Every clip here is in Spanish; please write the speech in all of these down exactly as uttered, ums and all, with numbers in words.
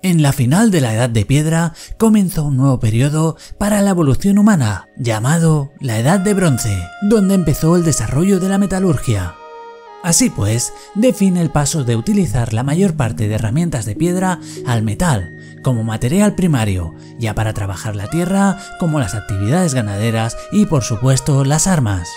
En la final de la Edad de Piedra comenzó un nuevo periodo para la evolución humana, llamado la Edad de Bronce, donde empezó el desarrollo de la metalurgia. Así pues, define el paso de utilizar la mayor parte de herramientas de piedra al metal, como material primario, ya para trabajar la tierra, como las actividades ganaderas y por supuesto las armas.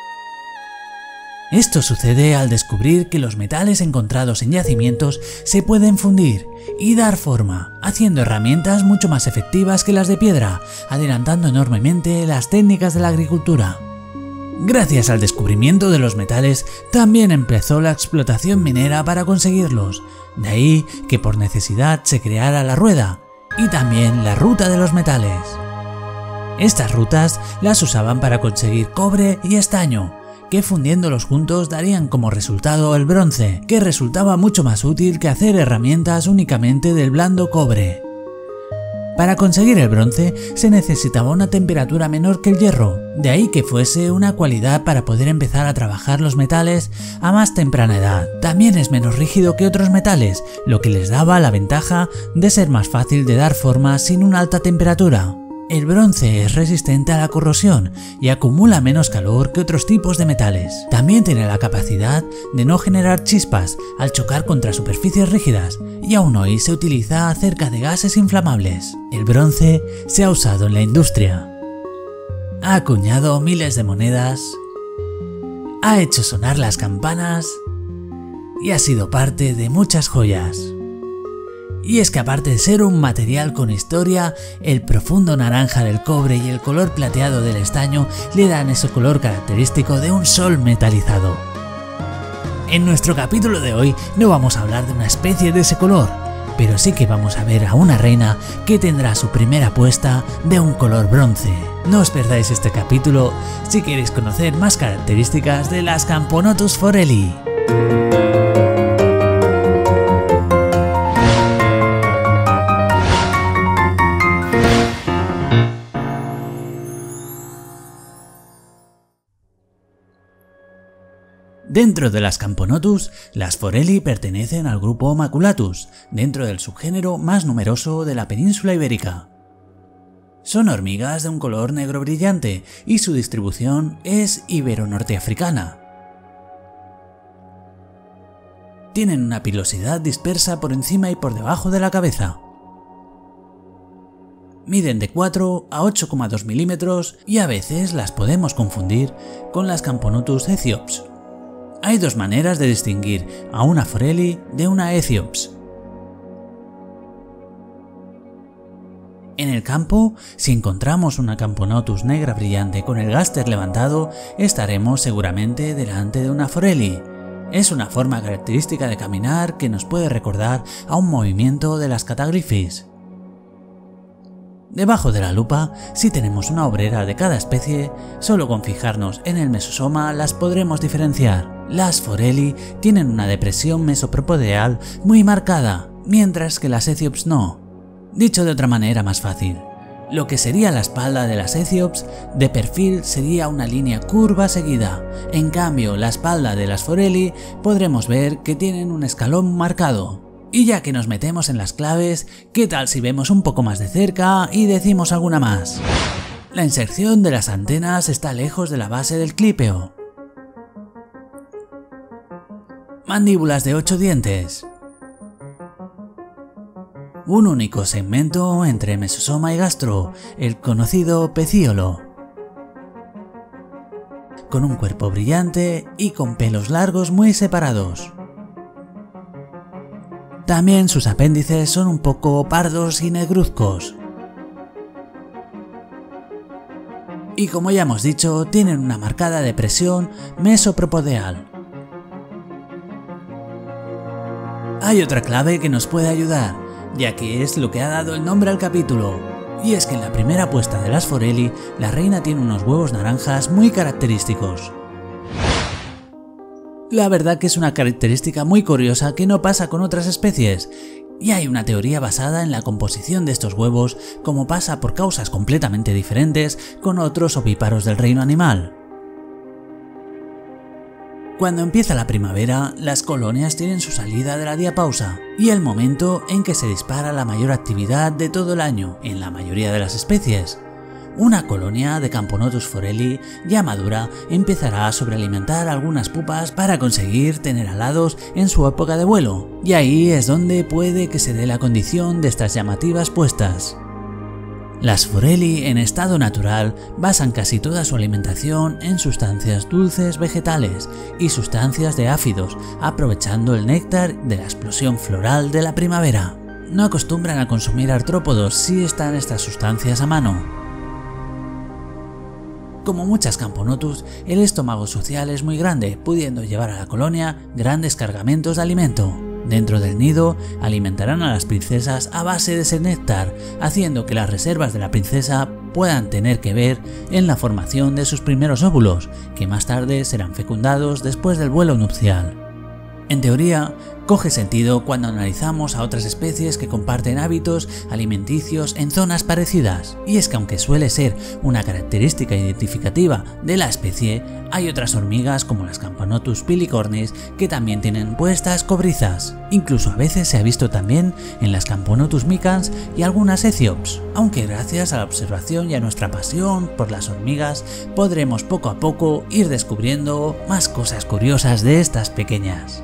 Esto sucede al descubrir que los metales encontrados en yacimientos se pueden fundir y dar forma, haciendo herramientas mucho más efectivas que las de piedra, adelantando enormemente las técnicas de la agricultura. Gracias al descubrimiento de los metales, también empezó la explotación minera para conseguirlos, de ahí que por necesidad se creara la rueda y también la ruta de los metales. Estas rutas las usaban para conseguir cobre y estaño, que fundiéndolos juntos darían como resultado el bronce, que resultaba mucho más útil que hacer herramientas únicamente del blando cobre. Para conseguir el bronce se necesitaba una temperatura menor que el hierro, de ahí que fuese una cualidad para poder empezar a trabajar los metales a más temprana edad. También es menos rígido que otros metales, lo que les daba la ventaja de ser más fácil de dar forma sin una alta temperatura. El bronce es resistente a la corrosión y acumula menos calor que otros tipos de metales. También tiene la capacidad de no generar chispas al chocar contra superficies rígidas y aún hoy se utiliza acerca de gases inflamables. El bronce se ha usado en la industria. Ha acuñado miles de monedas, ha hecho sonar las campanas y ha sido parte de muchas joyas. Y es que aparte de ser un material con historia, el profundo naranja del cobre y el color plateado del estaño le dan ese color característico de un sol metalizado. En nuestro capítulo de hoy no vamos a hablar de una especie de ese color, pero sí que vamos a ver a una reina que tendrá su primera puesta de un color bronce. No os perdáis este capítulo si queréis conocer más características de las Camponotus forelli. Dentro de las Camponotus, las forelli pertenecen al grupo Maculatus, dentro del subgénero más numeroso de la península ibérica. Son hormigas de un color negro brillante y su distribución es ibero-norteafricana. Tienen una pilosidad dispersa por encima y por debajo de la cabeza. Miden de cuatro a ocho coma dos milímetros y a veces las podemos confundir con las Camponotus ethiops. Hay dos maneras de distinguir a una forelli de una ethiops. En el campo, si encontramos una Camponotus negra brillante con el gáster levantado, estaremos seguramente delante de una forelli. Es una forma característica de caminar que nos puede recordar a un movimiento de las Cataglyphis. Debajo de la lupa, si tenemos una obrera de cada especie, solo con fijarnos en el mesosoma las podremos diferenciar. Las forelli tienen una depresión mesopropodeal muy marcada, mientras que las ethiops no. Dicho de otra manera más fácil, lo que sería la espalda de las ethiops de perfil sería una línea curva seguida, en cambio la espalda de las forelli podremos ver que tienen un escalón marcado. Y ya que nos metemos en las claves, ¿qué tal si vemos un poco más de cerca y decimos alguna más? La inserción de las antenas está lejos de la base del clípeo. Mandíbulas de ocho dientes. Un único segmento entre mesosoma y gastro, el conocido pecíolo. Con un cuerpo brillante y con pelos largos muy separados. También sus apéndices son un poco pardos y negruzcos. Y como ya hemos dicho, tienen una marcada depresión mesopropodeal. Hay otra clave que nos puede ayudar, ya que es lo que ha dado el nombre al capítulo. Y es que en la primera puesta de las forelli, la reina tiene unos huevos naranjas muy característicos. La verdad que es una característica muy curiosa que no pasa con otras especies, y hay una teoría basada en la composición de estos huevos, como pasa por causas completamente diferentes con otros ovíparos del reino animal. Cuando empieza la primavera, las colonias tienen su salida de la diapausa y el momento en que se dispara la mayor actividad de todo el año en la mayoría de las especies. Una colonia de Camponotus forelli ya madura empezará a sobrealimentar algunas pupas para conseguir tener alados en su época de vuelo, y ahí es donde puede que se dé la condición de estas llamativas puestas. Las forelli en estado natural basan casi toda su alimentación en sustancias dulces vegetales y sustancias de áfidos, aprovechando el néctar de la explosión floral de la primavera. No acostumbran a consumir artrópodos si están estas sustancias a mano. Como muchas Camponotus, el estómago social es muy grande, pudiendo llevar a la colonia grandes cargamentos de alimento. Dentro del nido alimentarán a las princesas a base de ese néctar, haciendo que las reservas de la princesa puedan tener que ver en la formación de sus primeros óvulos, que más tarde serán fecundados después del vuelo nupcial. En teoría, coge sentido cuando analizamos a otras especies que comparten hábitos alimenticios en zonas parecidas, y es que aunque suele ser una característica identificativa de la especie, hay otras hormigas como las Camponotus pilicornis que también tienen puestas cobrizas. Incluso a veces se ha visto también en las Camponotus micans y algunas Ethiops, aunque gracias a la observación y a nuestra pasión por las hormigas podremos poco a poco ir descubriendo más cosas curiosas de estas pequeñas.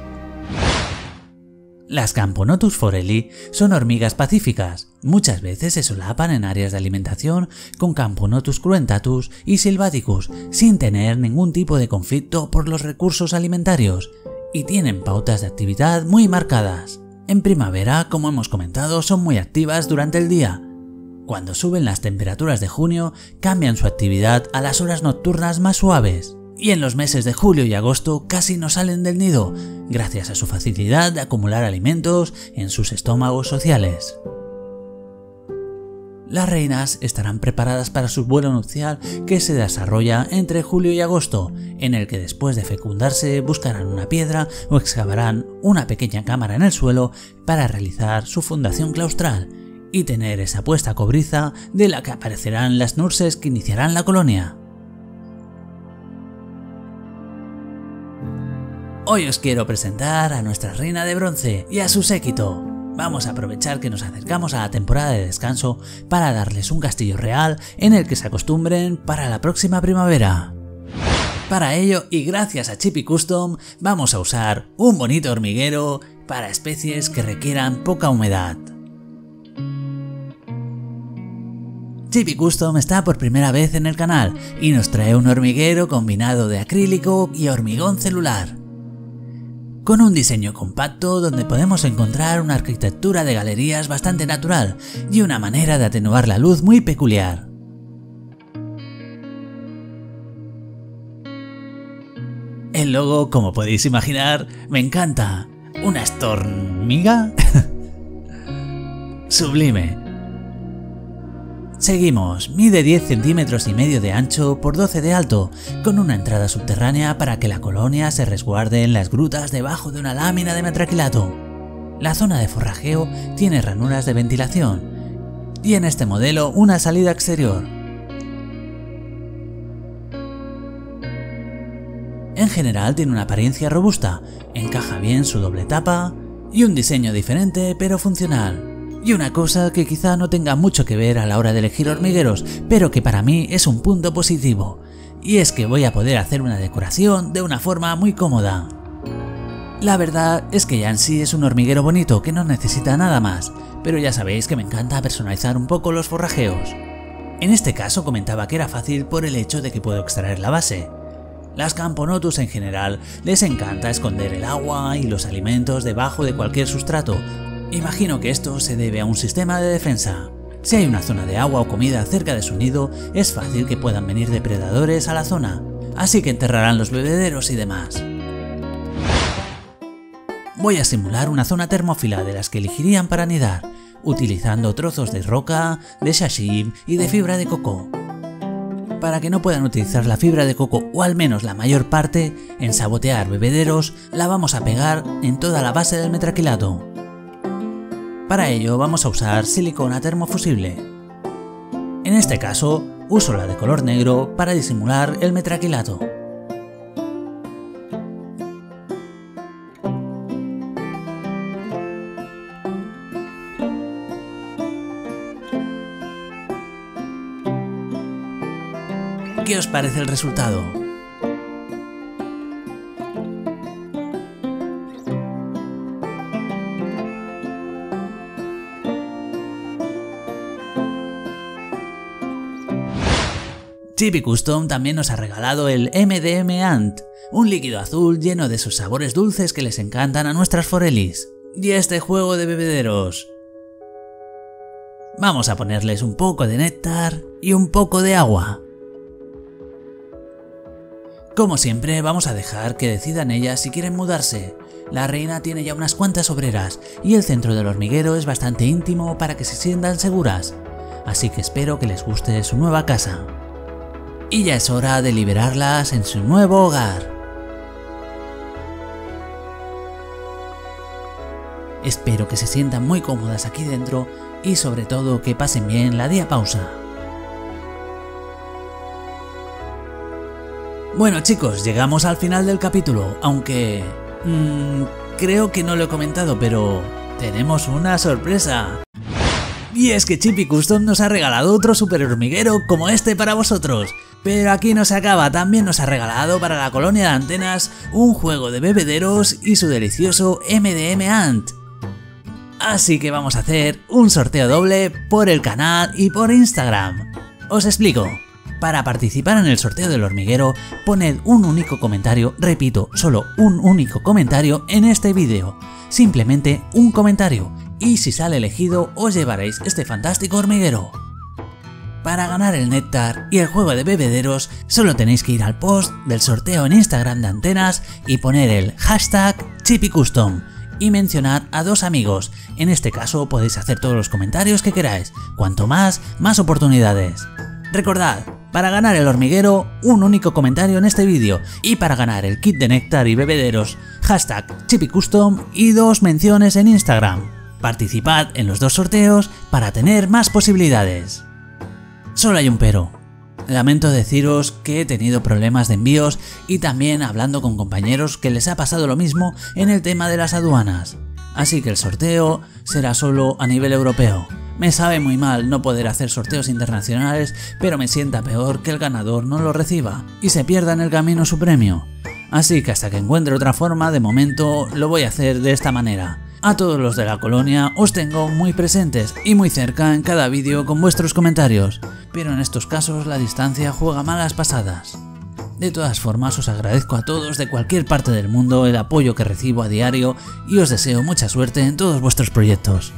Las Camponotus forelli son hormigas pacíficas, muchas veces se solapan en áreas de alimentación con Camponotus cruentatus y Sylvaticus sin tener ningún tipo de conflicto por los recursos alimentarios, y tienen pautas de actividad muy marcadas. En primavera, como hemos comentado, son muy activas durante el día. Cuando suben las temperaturas de junio, cambian su actividad a las horas nocturnas más suaves. Y en los meses de julio y agosto casi no salen del nido, gracias a su facilidad de acumular alimentos en sus estómagos sociales. Las reinas estarán preparadas para su vuelo nupcial, que se desarrolla entre julio y agosto, en el que después de fecundarse buscarán una piedra o excavarán una pequeña cámara en el suelo para realizar su fundación claustral y tener esa puesta cobriza de la que aparecerán las nurses que iniciarán la colonia. Hoy os quiero presentar a nuestra reina de bronce y a su séquito. Vamos a aprovechar que nos acercamos a la temporada de descanso para darles un castillo real en el que se acostumbren para la próxima primavera. Para ello, y gracias a Chippy Custom, vamos a usar un bonito hormiguero para especies que requieran poca humedad. Chippy Custom está por primera vez en el canal y nos trae un hormiguero combinado de acrílico y hormigón celular, con un diseño compacto donde podemos encontrar una arquitectura de galerías bastante natural y una manera de atenuar la luz muy peculiar. El logo, como podéis imaginar, me encanta. ¿Una estormiga? Sublime. Seguimos, mide diez centímetros y medio de ancho por doce de alto, con una entrada subterránea para que la colonia se resguarde en las grutas debajo de una lámina de metraquilato. La zona de forrajeo tiene ranuras de ventilación y en este modelo una salida exterior. En general tiene una apariencia robusta, encaja bien su doble tapa y un diseño diferente pero funcional. Y una cosa que quizá no tenga mucho que ver a la hora de elegir hormigueros, pero que para mí es un punto positivo, y es que voy a poder hacer una decoración de una forma muy cómoda. La verdad es que ya en sí es un hormiguero bonito que no necesita nada más, pero ya sabéis que me encanta personalizar un poco los forrajeos. En este caso comentaba que era fácil por el hecho de que puedo extraer la base. Las Camponotus en general les encanta esconder el agua y los alimentos debajo de cualquier sustrato. Imagino que esto se debe a un sistema de defensa. Si hay una zona de agua o comida cerca de su nido, es fácil que puedan venir depredadores a la zona, así que enterrarán los bebederos y demás. Voy a simular una zona termófila de las que elegirían para anidar, utilizando trozos de roca, de shashim y de fibra de coco. Para que no puedan utilizar la fibra de coco, o al menos la mayor parte, en sabotear bebederos, la vamos a pegar en toda la base del metraquilato. Para ello vamos a usar silicona termofusible. En este caso, uso la de color negro para disimular el metraquilato. ¿Qué os parece el resultado? Chippy Custom también nos ha regalado el M D M Ant, un líquido azul lleno de sus sabores dulces que les encantan a nuestras forelis. Y este juego de bebederos. Vamos a ponerles un poco de néctar y un poco de agua. Como siempre, vamos a dejar que decidan ellas si quieren mudarse. La reina tiene ya unas cuantas obreras y el centro del hormiguero es bastante íntimo para que se sientan seguras. Así que espero que les guste su nueva casa. Y ya es hora de liberarlas en su nuevo hogar. Espero que se sientan muy cómodas aquí dentro y sobre todo que pasen bien la diapausa. Bueno chicos, llegamos al final del capítulo, aunque... Mmm, creo que no lo he comentado, pero... tenemos una sorpresa. Y es que Chippy Custom nos ha regalado otro super hormiguero como este para vosotros. Pero aquí no se acaba, también nos ha regalado para la colonia de antenas un juego de bebederos y su delicioso M D M Ant. Así que vamos a hacer un sorteo doble por el canal y por Instagram. Os explico. Para participar en el sorteo del hormiguero, poned un único comentario, repito, solo un único comentario en este vídeo. Simplemente un comentario. Y si sale elegido, os llevaréis este fantástico hormiguero. Para ganar el néctar y el juego de bebederos, solo tenéis que ir al post del sorteo en Instagram de Antenas y poner el hashtag Chippy Custom y mencionar a dos amigos. En este caso podéis hacer todos los comentarios que queráis. Cuanto más, más oportunidades. Recordad, para ganar el hormiguero, un único comentario en este vídeo, y para ganar el kit de néctar y bebederos, hashtag Chippy Custom y dos menciones en Instagram. Participad en los dos sorteos para tener más posibilidades. Solo hay un pero. Lamento deciros que he tenido problemas de envíos y también hablando con compañeros que les ha pasado lo mismo en el tema de las aduanas. Así que el sorteo será solo a nivel europeo. Me sabe muy mal no poder hacer sorteos internacionales, pero me sienta peor que el ganador no lo reciba y se pierda en el camino su premio. Así que hasta que encuentre otra forma, de momento lo voy a hacer de esta manera. A todos los de la colonia os tengo muy presentes y muy cerca en cada vídeo con vuestros comentarios, pero en estos casos la distancia juega malas pasadas. De todas formas os agradezco a todos de cualquier parte del mundo el apoyo que recibo a diario y os deseo mucha suerte en todos vuestros proyectos.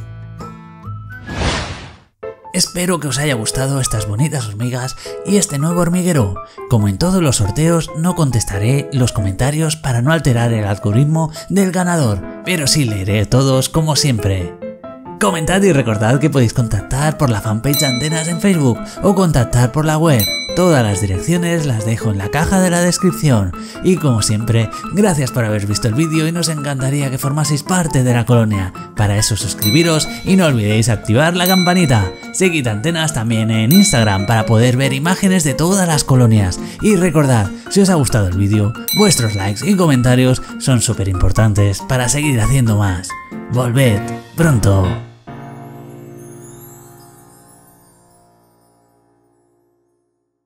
Espero que os haya gustado estas bonitas hormigas y este nuevo hormiguero. Como en todos los sorteos, no contestaré los comentarios para no alterar el algoritmo del ganador, pero sí leeré todos como siempre. Comentad y recordad que podéis contactar por la fanpage de Antenas en Facebook o contactar por la web. Todas las direcciones las dejo en la caja de la descripción. Y como siempre, gracias por haber visto el vídeo y nos encantaría que formaseis parte de la colonia. Para eso suscribiros y no olvidéis activar la campanita. Seguid Antenas también en Instagram para poder ver imágenes de todas las colonias. Y recordad, si os ha gustado el vídeo, vuestros likes y comentarios son súper importantes para seguir haciendo más. Volved pronto.